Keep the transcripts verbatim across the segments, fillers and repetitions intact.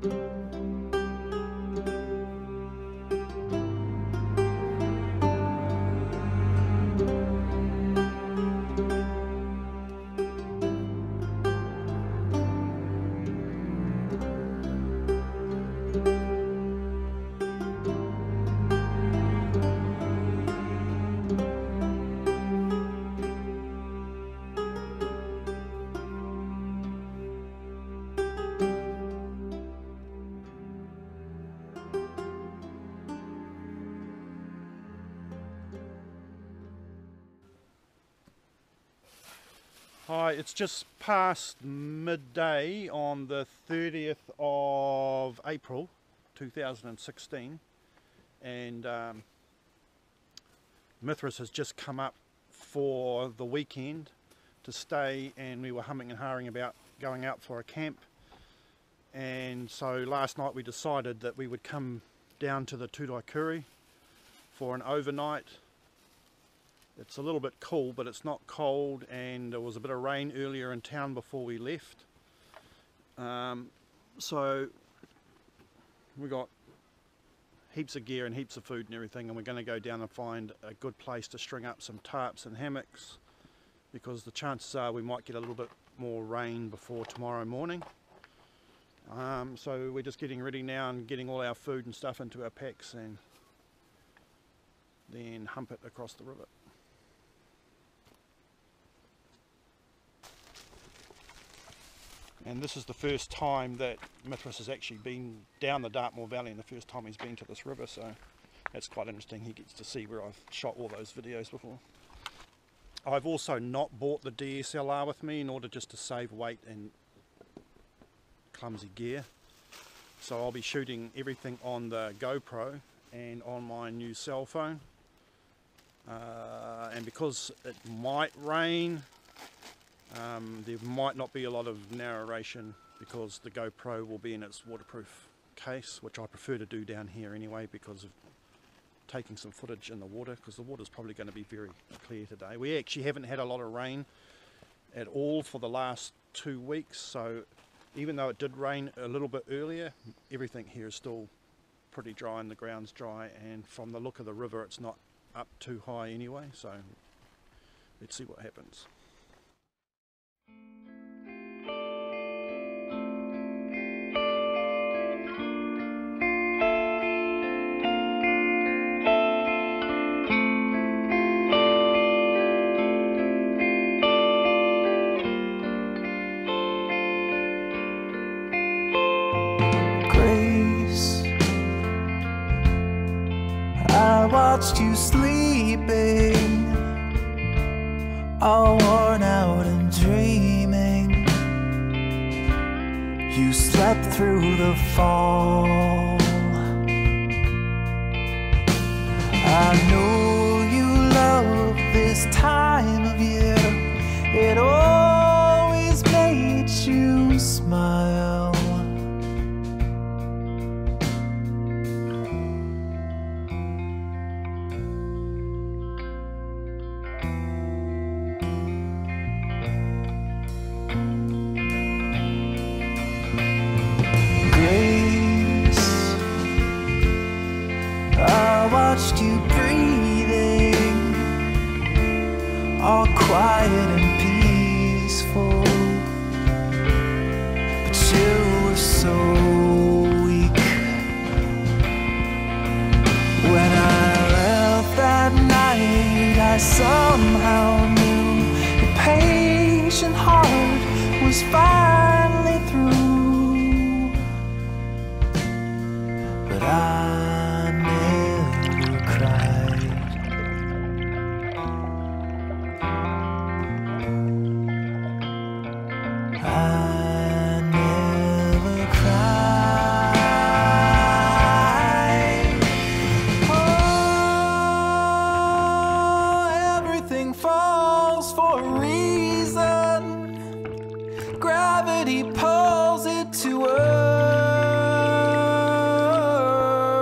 Hi, it's just past midday on the thirtieth of April two thousand sixteen, and um, Mithras has just come up for the weekend to stay, and we were humming and hawing about going out for a camp. And so last night we decided that we would come down to the Turaikuri for an overnight. It's a little bit cool, but it's not cold, and there was a bit of rain earlier in town before we left. Um, so we got heaps of gear and heaps of food and everything, and we're going to go down and find a good place to string up some tarps and hammocks, because the chances are we might get a little bit more rain before tomorrow morning. Um, so we're just getting ready now and getting all our food and stuff into our packs, and then hump it across the river. And this is the first time that Mithras has actually been down the Dartmoor Valley, and the first time he's been to this river, so that's quite interesting. He gets to see where I've shot all those videos before. I've also not bought the D S L R with me in order just to save weight and clumsy gear. So I'll be shooting everything on the GoPro and on my new cell phone. Uh, and because it might rain, Um, there might not be a lot of narration because the GoPro will be in its waterproof case, which I prefer to do down here anyway because of taking some footage in the water, because the water's probably going to be very clear today. We actually haven't had a lot of rain at all for the last two weeks, so even though it did rain a little bit earlier, everything here is still pretty dry and the ground's dry, and from the look of the river it's not up too high anyway, so let's see what happens. I watched you sleeping, all worn out and dreaming. You slept through the fall. I know you love this time of year. It always made you smile. I watched you breathing, all quiet and peaceful, but you were so weak. When I left that night, I somehow knew your patient heart was finally through, but I gravity. gravity pulls it to earth.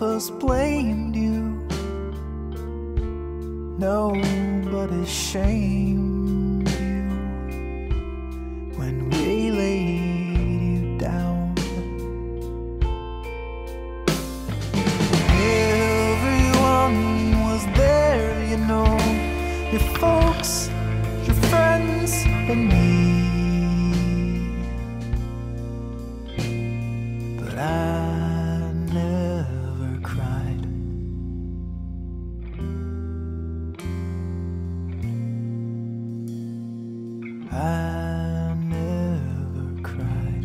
of us blamed you. Nobody shamed you when we laid you down. Everyone was there, you know, your folks, your friends, and me. But I never cried. I never cried.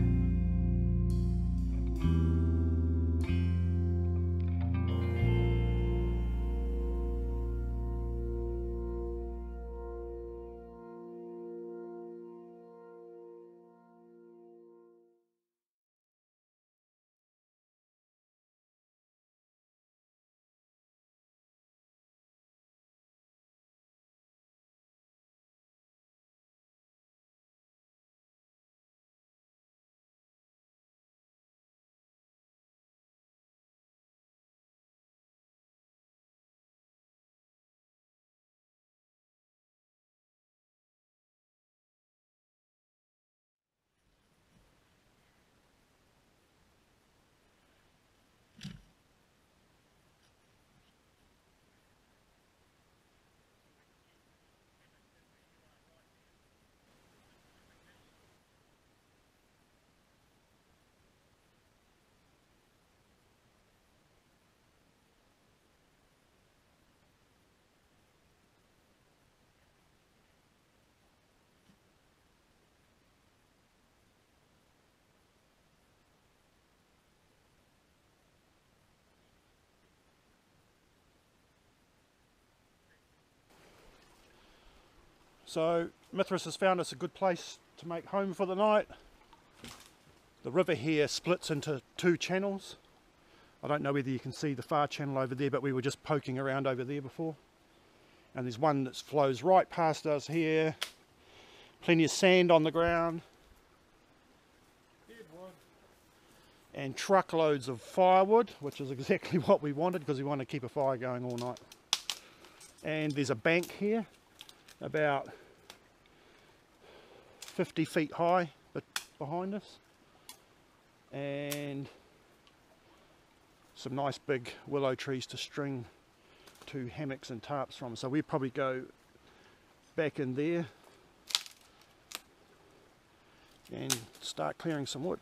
So Mithras has found us a good place to make home for the night. The river here splits into two channels. I don't know whether you can see the far channel over there, but we were just poking around over there before. And there's one that flows right past us here. Plenty of sand on the ground. And truckloads of firewood, which is exactly what we wanted because we want to keep a fire going all night. And there's a bank here, about fifty feet high, but behind us. And some nice big willow trees to string two hammocks and tarps from. So we probably go back in there and start clearing some wood.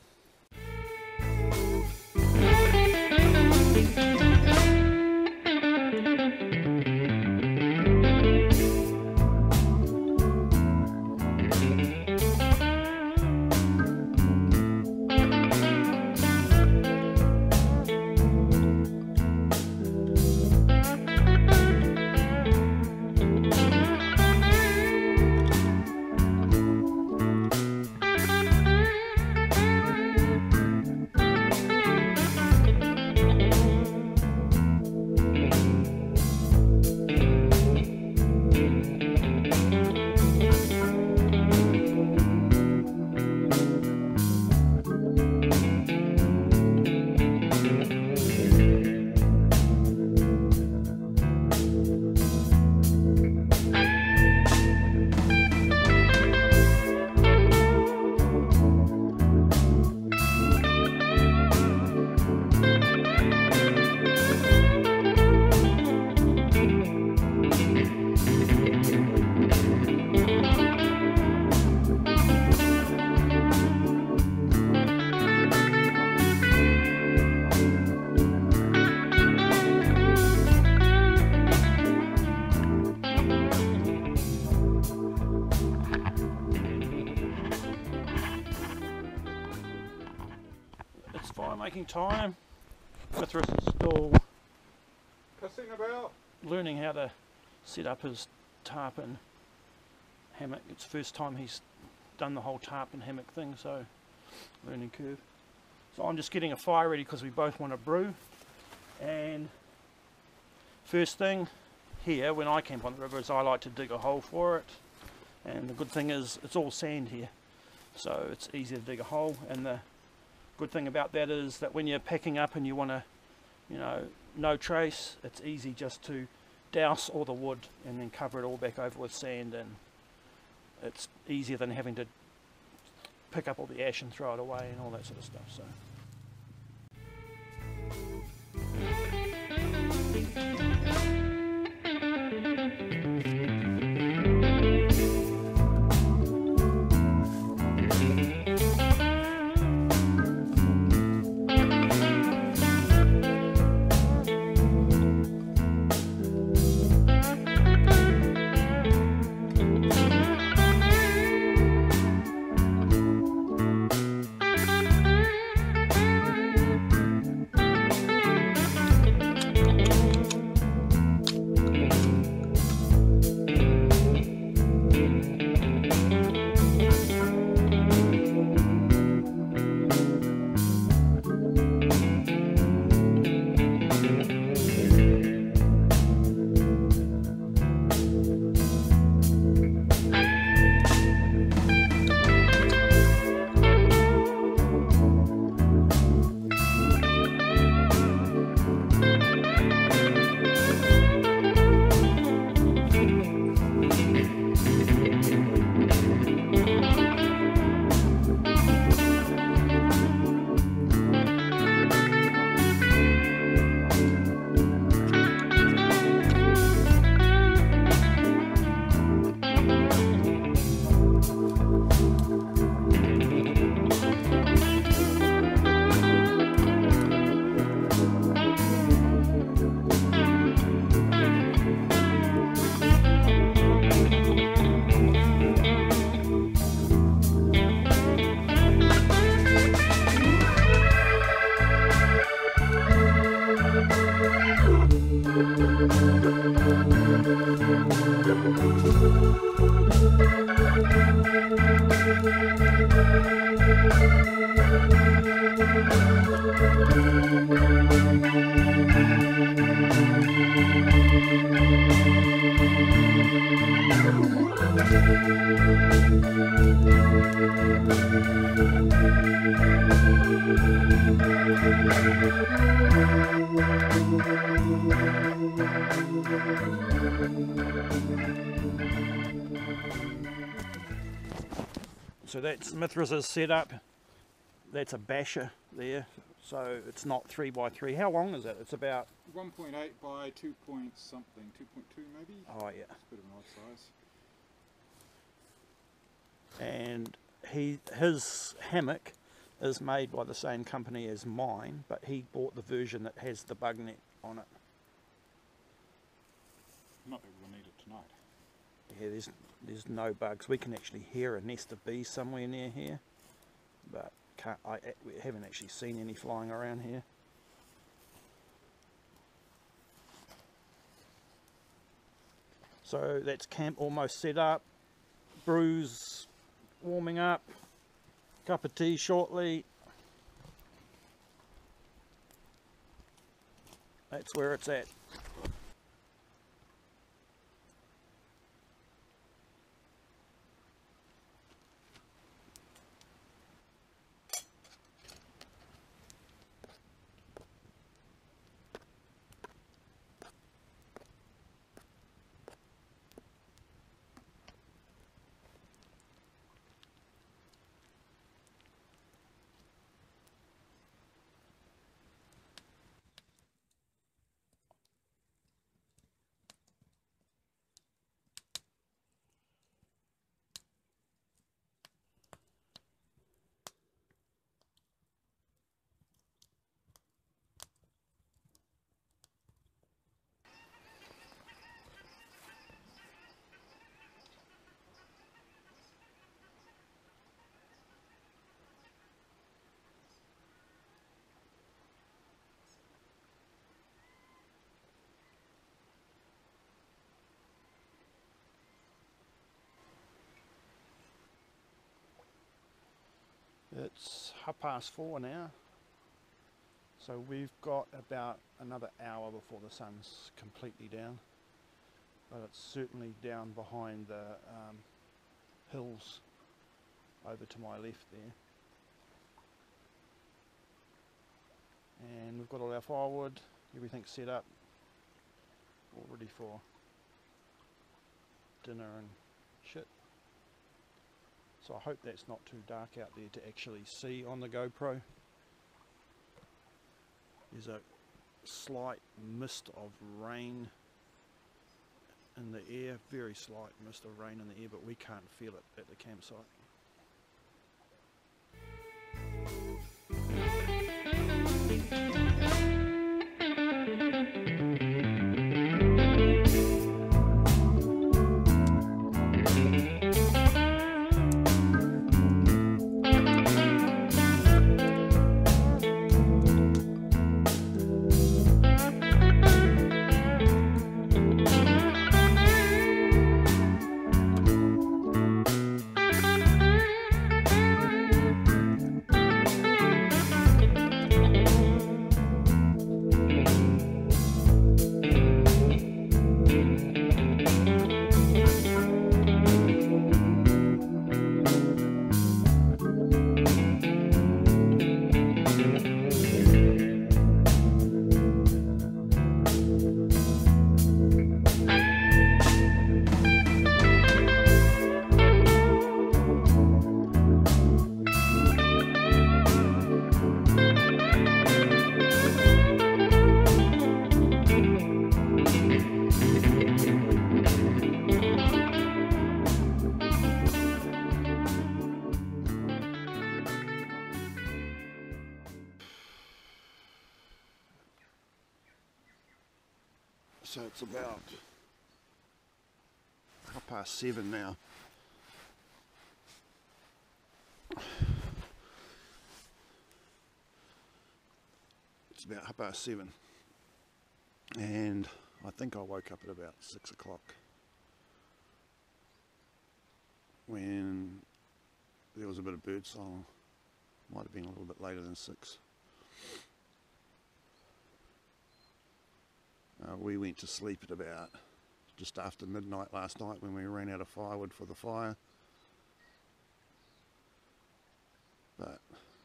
Making time. Mithras is still pissing about, learning how to set up his tarp and hammock. It's the first time he's done the whole tarp and hammock thing, so learning curve. So I'm just getting a fire ready because we both want to brew. And first thing here when I camp on the river is I like to dig a hole for it, and the good thing is it's all sand here, so it's easy to dig a hole. And the good thing about that is that when you're packing up and you want to you know, no trace. It's easy just to douse all the wood and then cover it all back over with sand, and it's easier than having to pick up all the ash and throw it away and all that sort of stuff. So. So that's Mithras' setup. That's a basher there, so it's not three by three. How long is it? It's about one point eight by two point something, two point two maybe? Oh yeah. It's a bit of an odd size. And he his hammock is made by the same company as mine, but he bought the version that has the bug net on it. Not that we'll need it tonight. Yeah, there's there's no bugs. We can actually hear a nest of bees somewhere near here, but can't, I we haven't actually seen any flying around here. So that's camp almost set up. Brews warming up. Cup of tea shortly. That's where it's at. It's half past four now, so we've got about another hour before the sun's completely down, but it's certainly down behind the um, hills over to my left there. And we've got all our firewood, everything's set up all ready for dinner and shit. So I hope that's not too dark out there to actually see on the GoPro. There's a slight mist of rain in the air, very slight mist of rain in the air, but we can't feel it at the campsite. So it's about half past seven now. It's about half past seven, and I think I woke up at about six o'clock when there was a bit of bird song. Might have been a little bit later than six. Uh, we went to sleep at about just after midnight last night when we ran out of firewood for the fire. But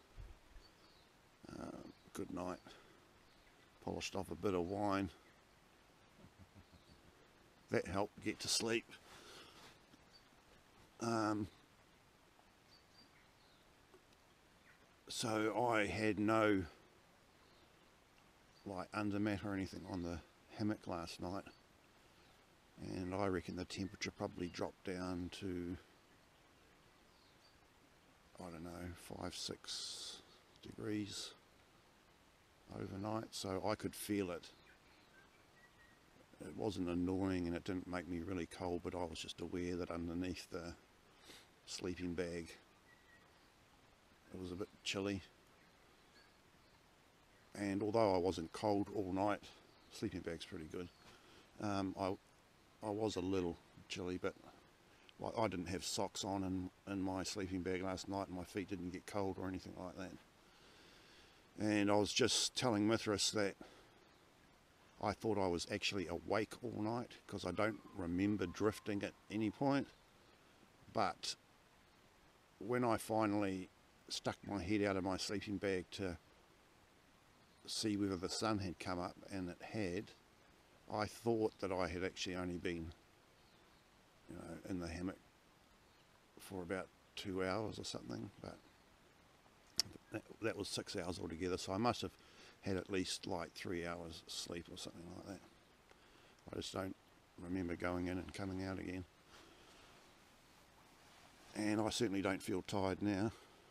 uh, good night. Polished off a bit of wine. That helped get to sleep. Um, so I had no like undermat or anything on the hammock last night, and I reckon the temperature probably dropped down to, I don't know, five, six degrees overnight, so I could feel it. It wasn't annoying and it didn't make me really cold, but I was just aware that underneath the sleeping bag it was a bit chilly. And although I wasn't cold all night, sleeping bag's pretty good. Um, I I was a little chilly, but like, I didn't have socks on in, in my sleeping bag last night, and my feet didn't get cold or anything like that. And I was just telling Mithras that I thought I was actually awake all night, because I don't remember drifting at any point. But when I finally stuck my head out of my sleeping bag to see whether the sun had come up, and it had, I thought that I had actually only been, you know, in the hammock for about two hours or something, but that, that was six hours altogether, so I must have had at least like three hours sleep or something like that. I just don't remember going in and coming out again. And I certainly don't feel tired now,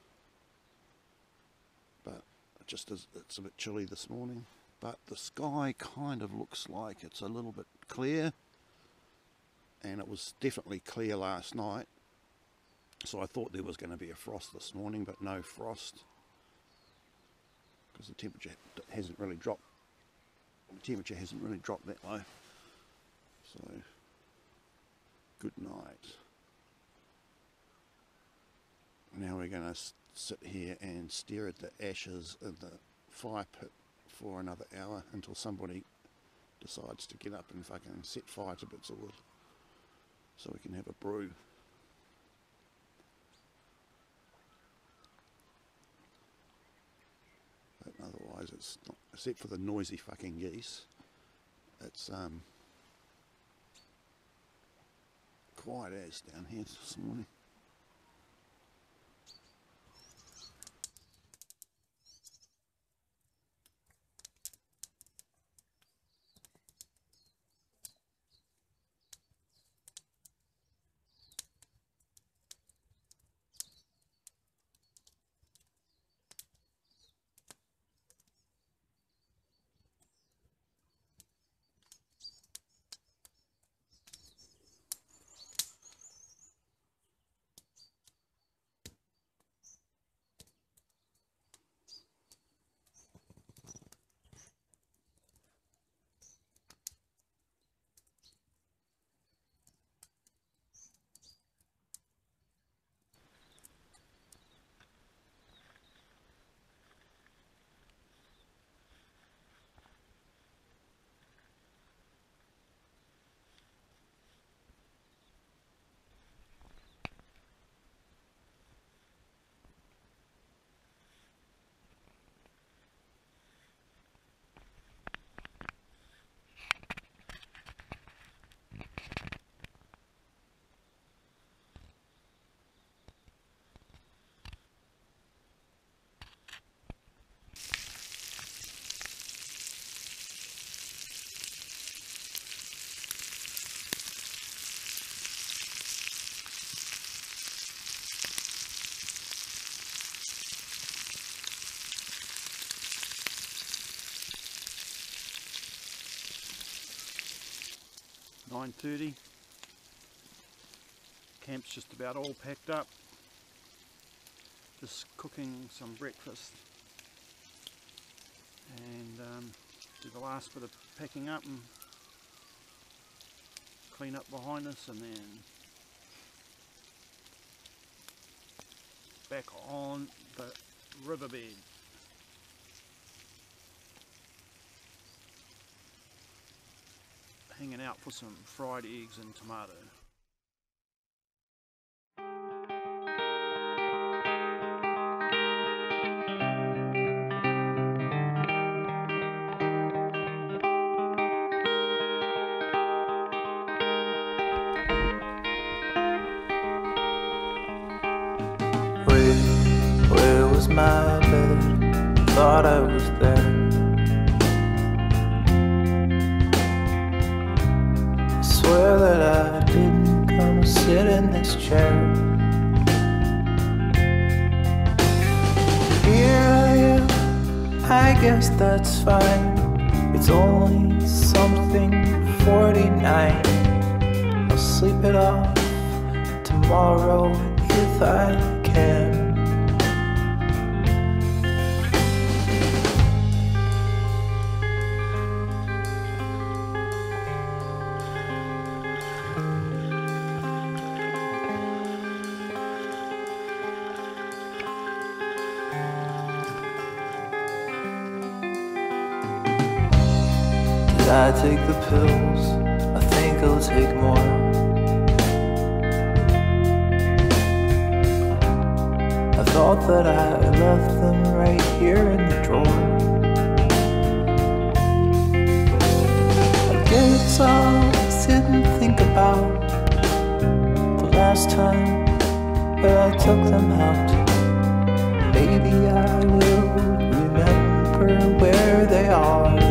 but it just is, it's a bit chilly this morning. But the sky kind of looks like it's a little bit clear, and it was definitely clear last night, so I thought there was going to be a frost this morning, but no frost, because the temperature hasn't really dropped the temperature hasn't really dropped that low. So good night. Now we're going to sit here and stare at the ashes in the fire pit for another hour until somebody decides to get up and fucking set fire to bits of wood so we can have a brew. But otherwise it's not, except for the noisy fucking geese. It's um, quiet as down here this morning. nine thirty, camp's just about all packed up, just cooking some breakfast and um, do the last bit of packing up and clean up behind us, and then back on the riverbed. Hanging out for some fried eggs and tomato. Where, where was my bed? Thought I was there. Swear that I didn't come sit in this chair. Here I am, I guess that's fine. It's only something forty-nine. I'll sleep it off tomorrow if I can. Did I take the pills? I think I'll take more. I thought that I left them right here in the drawer. I guess I didn't think about the last time that I took them out. Maybe I will remember where they are.